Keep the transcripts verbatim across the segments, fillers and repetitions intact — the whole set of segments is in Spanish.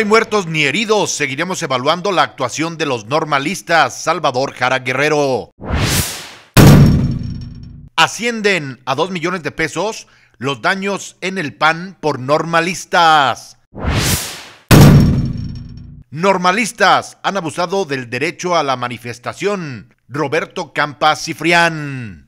hay muertos ni heridos. Seguiremos evaluando la actuación de los normalistas. Salvador Jara Guerrero. Ascienden a dos millones de pesos los daños en el P A N por normalistas. Normalistas han abusado del derecho a la manifestación. Roberto Campa Cifrián.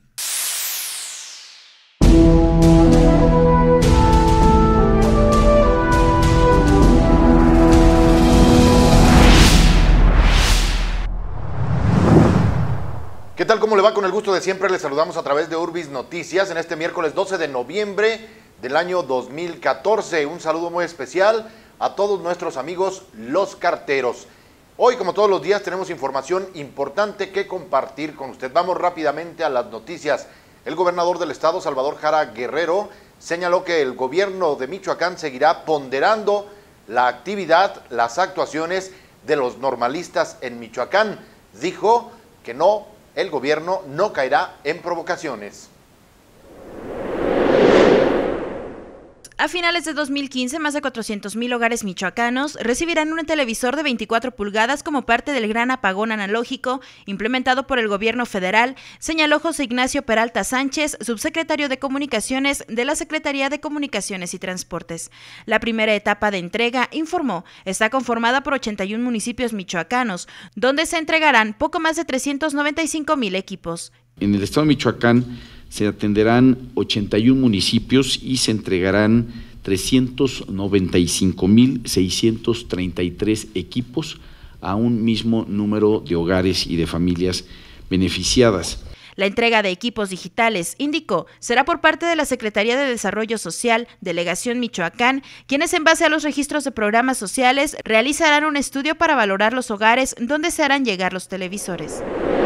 ¿Qué tal? ¿Cómo le va? Con el gusto de siempre les saludamos a través de Urbis Noticias en este miércoles doce de noviembre del año dos mil catorce. Un saludo muy especial a todos nuestros amigos los carteros. Hoy, como todos los días, tenemos información importante que compartir con usted. Vamos rápidamente a las noticias. El gobernador del estado, Salvador Jara Guerrero, señaló que el gobierno de Michoacán seguirá ponderando la actividad, las actuaciones de los normalistas en Michoacán. Dijo que no, el gobierno no caerá en provocaciones. A finales de dos mil quince, más de cuatrocientos mil hogares michoacanos recibirán un televisor de veinticuatro pulgadas como parte del gran apagón analógico implementado por el gobierno federal, señaló José Ignacio Peralta Sánchez, subsecretario de Comunicaciones de la Secretaría de Comunicaciones y Transportes. La primera etapa de entrega, informó, está conformada por ochenta y un municipios michoacanos, donde se entregarán poco más de trescientos noventa y cinco mil equipos. En el estado de Michoacán se atenderán ochenta y un municipios y se entregarán trescientos noventa y cinco mil seiscientos treinta y tres equipos a un mismo número de hogares y de familias beneficiadas. La entrega de equipos digitales, indicó, será por parte de la Secretaría de Desarrollo Social, Delegación Michoacán, quienes en base a los registros de programas sociales realizarán un estudio para valorar los hogares donde se harán llegar los televisores.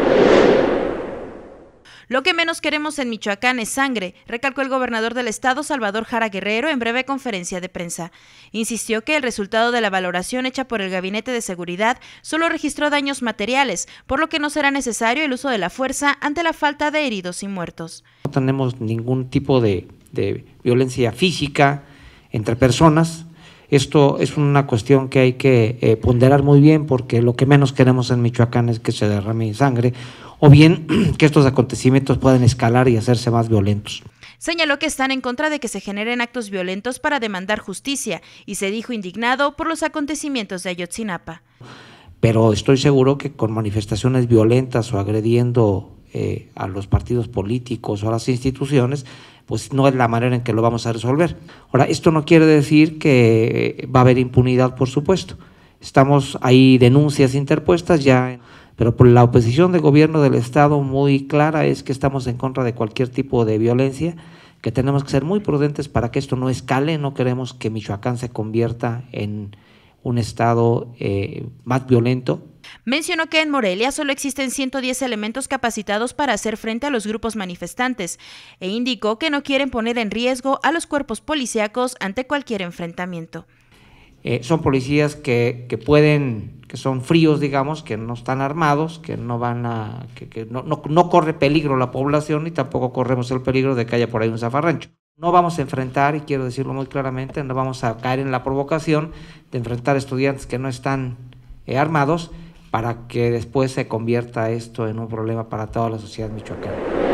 Lo que menos queremos en Michoacán es sangre, recalcó el gobernador del estado, Salvador Jara Guerrero, en breve conferencia de prensa. Insistió que el resultado de la valoración hecha por el Gabinete de Seguridad solo registró daños materiales, por lo que no será necesario el uso de la fuerza ante la falta de heridos y muertos. No tenemos ningún tipo de, de violencia física entre personas. Esto es una cuestión que hay que eh, ponderar muy bien, porque lo que menos queremos en Michoacán es que se derrame sangre o bien que estos acontecimientos puedan escalar y hacerse más violentos. Señaló que están en contra de que se generen actos violentos para demandar justicia y se dijo indignado por los acontecimientos de Ayotzinapa. Pero estoy seguro que con manifestaciones violentas o agrediendo eh, a los partidos políticos o a las instituciones, pues no es la manera en que lo vamos a resolver. Ahora, esto no quiere decir que va a haber impunidad, por supuesto. Estamos ahí denuncias interpuestas ya, pero por la oposición del gobierno del estado muy clara es que estamos en contra de cualquier tipo de violencia, que tenemos que ser muy prudentes para que esto no escale. No queremos que Michoacán se convierta en un estado eh, más violento. Mencionó que en Morelia solo existen ciento diez elementos capacitados para hacer frente a los grupos manifestantes e indicó que no quieren poner en riesgo a los cuerpos policíacos ante cualquier enfrentamiento. Eh, son policías que, que pueden, que son fríos, digamos, que no están armados, que no van a, que, que no, no, no corre peligro la población y tampoco corremos el peligro de que haya por ahí un zafarrancho. No vamos a enfrentar, y quiero decirlo muy claramente, no vamos a caer en la provocación de enfrentar estudiantes que no están eh, armados, para que después se convierta esto en un problema para toda la sociedad michoacana.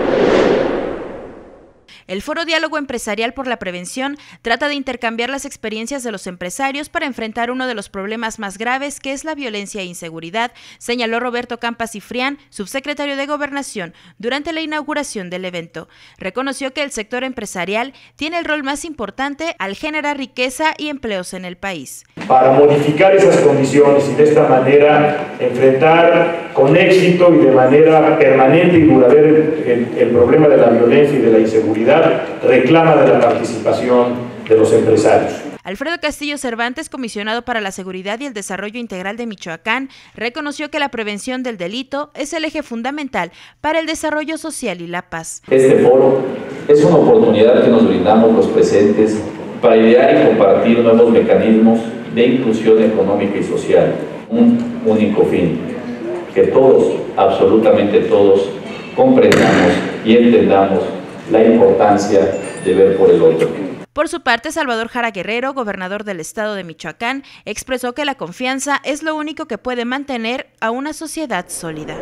El Foro Diálogo Empresarial por la Prevención trata de intercambiar las experiencias de los empresarios para enfrentar uno de los problemas más graves, que es la violencia e inseguridad, señaló Roberto Campa Cifrián, subsecretario de Gobernación, durante la inauguración del evento. Reconoció que el sector empresarial tiene el rol más importante al generar riqueza y empleos en el país. Para modificar esas condiciones y de esta manera enfrentar con éxito y de manera permanente y duradera el, el, el problema de la violencia y de la inseguridad, reclama de la participación de los empresarios. Alfredo Castillo Cervantes, comisionado para la Seguridad y el Desarrollo Integral de Michoacán, reconoció que la prevención del delito es el eje fundamental para el desarrollo social y la paz. Este foro es una oportunidad que nos brindamos los presentes para idear y compartir nuevos mecanismos de inclusión económica y social. Un único fin, que todos, absolutamente todos, comprendamos y entendamos la importancia de ver por el otro. Por su parte, Salvador Jara Guerrero, gobernador del estado de Michoacán, expresó que la confianza es lo único que puede mantener a una sociedad sólida.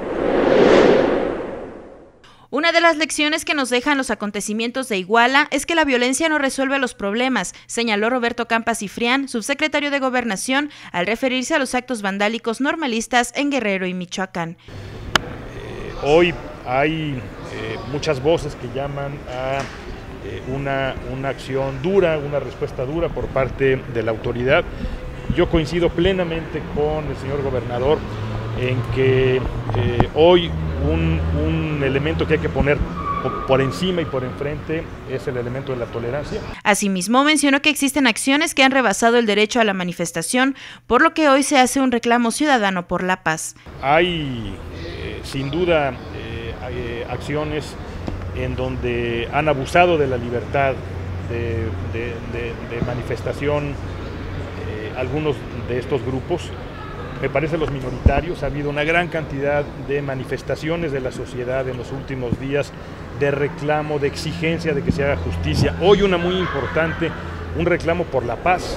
Una de las lecciones que nos dejan los acontecimientos de Iguala es que la violencia no resuelve los problemas, señaló Roberto Campa Cifrián, subsecretario de Gobernación, al referirse a los actos vandálicos normalistas en Guerrero y Michoacán. Eh, hoy hay eh, muchas voces que llaman a eh, una, una acción dura, una respuesta dura por parte de la autoridad. Yo coincido plenamente con el señor gobernador en que eh, hoy un, un elemento que hay que poner por encima y por enfrente es el elemento de la tolerancia. Asimismo, mencionó que existen acciones que han rebasado el derecho a la manifestación, por lo que hoy se hace un reclamo ciudadano por la paz. Hay, eh, sin duda, eh, hay, eh, acciones en donde han abusado de la libertad de, de, de, de manifestación eh, algunos de estos grupos. Me parece los minoritarios, ha habido una gran cantidad de manifestaciones de la sociedad en los últimos días, de reclamo, de exigencia de que se haga justicia. Hoy una muy importante, un reclamo por la paz.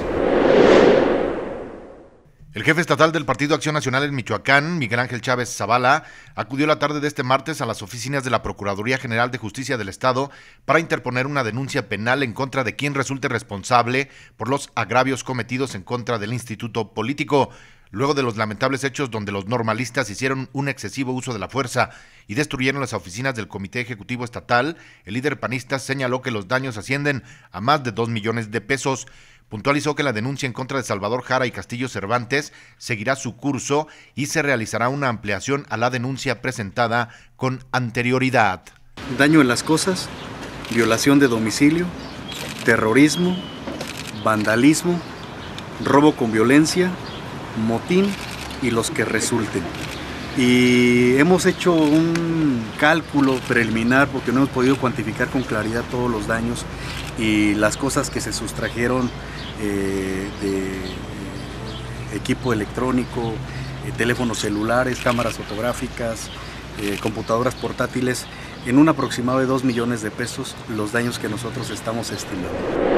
El jefe estatal del Partido Acción Nacional en Michoacán, Miguel Ángel Chávez Zavala, acudió la tarde de este martes a las oficinas de la Procuraduría General de Justicia del Estado para interponer una denuncia penal en contra de quien resulte responsable por los agravios cometidos en contra del instituto político, luego de los lamentables hechos donde los normalistas hicieron un excesivo uso de la fuerza y destruyeron las oficinas del Comité Ejecutivo Estatal. El líder panista señaló que los daños ascienden a más de dos millones de pesos. Puntualizó que la denuncia en contra de Salvador Jara y Castillo Cervantes seguirá su curso y se realizará una ampliación a la denuncia presentada con anterioridad. Daño en las cosas, violación de domicilio, terrorismo, vandalismo, robo con violencia, motín y los que resulten. Y hemos hecho un cálculo preliminar porque no hemos podido cuantificar con claridad todos los daños y las cosas que se sustrajeron eh, de equipo electrónico, eh, teléfonos celulares, cámaras fotográficas, eh, computadoras portátiles, en un aproximado de dos millones de pesos los daños que nosotros estamos estimando.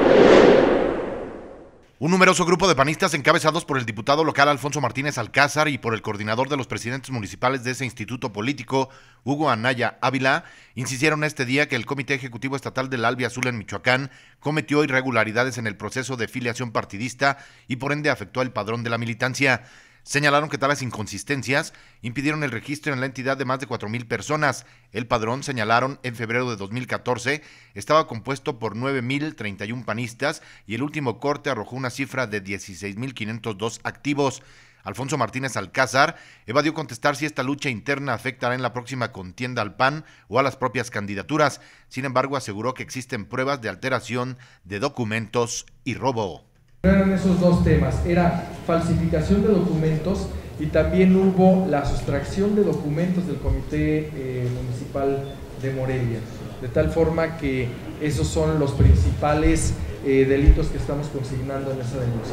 Un numeroso grupo de panistas encabezados por el diputado local Alfonso Martínez Alcázar y por el coordinador de los presidentes municipales de ese instituto político, Hugo Anaya Ávila, insistieron este día que el Comité Ejecutivo Estatal del Albiazul en Michoacán cometió irregularidades en el proceso de filiación partidista y por ende afectó el padrón de la militancia. Señalaron que tales inconsistencias impidieron el registro en la entidad de más de cuatro mil personas. El padrón, señalaron, en febrero de dos mil catorce estaba compuesto por nueve mil treinta y uno panistas y el último corte arrojó una cifra de dieciséis mil quinientos dos activos. Alfonso Martínez Alcázar evadió contestar si esta lucha interna afectará en la próxima contienda al P A N o a las propias candidaturas. Sin embargo, aseguró que existen pruebas de alteración de documentos y robo. Eran esos dos temas, era falsificación de documentos y también hubo la sustracción de documentos del Comité eh, Municipal de Morelia, de tal forma que esos son los principales eh, delitos que estamos consignando en esa denuncia.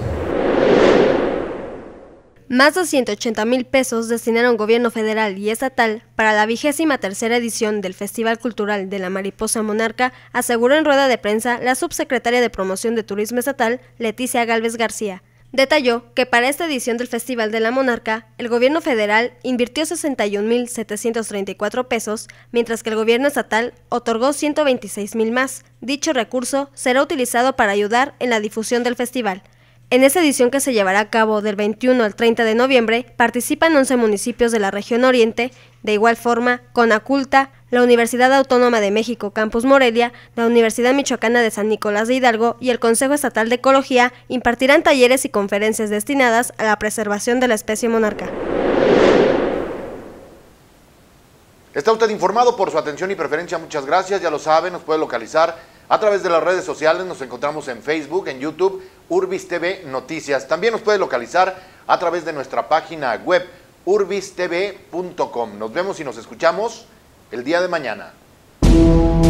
Más de ciento ochenta mil pesos destinaron gobierno federal y estatal para la vigésima tercera edición del Festival Cultural de la Mariposa Monarca, aseguró en rueda de prensa la subsecretaria de Promoción de Turismo Estatal, Leticia Gálvez García. Detalló que para esta edición del Festival de la Monarca, el gobierno federal invirtió sesenta y un mil setecientos treinta y cuatro pesos, mientras que el gobierno estatal otorgó ciento veintiséis mil más. Dicho recurso será utilizado para ayudar en la difusión del festival. En esta edición, que se llevará a cabo del veintiuno al treinta de noviembre, participan once municipios de la región oriente. De igual forma, Conaculta, la Universidad Autónoma de México Campus Morelia, la Universidad Michoacana de San Nicolás de Hidalgo y el Consejo Estatal de Ecología impartirán talleres y conferencias destinadas a la preservación de la especie monarca. Está usted informado. Por su atención y preferencia, muchas gracias. Ya lo sabe, nos puede localizar a través de las redes sociales. Nos encontramos en Facebook, en YouTube, Urbis T V Noticias. También nos puede localizar a través de nuestra página web, urbis t v punto com. Nos vemos y nos escuchamos el día de mañana.